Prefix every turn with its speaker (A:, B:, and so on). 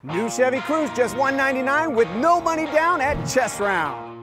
A: New Chevy Cruze just $199 with no money down at Chess Round.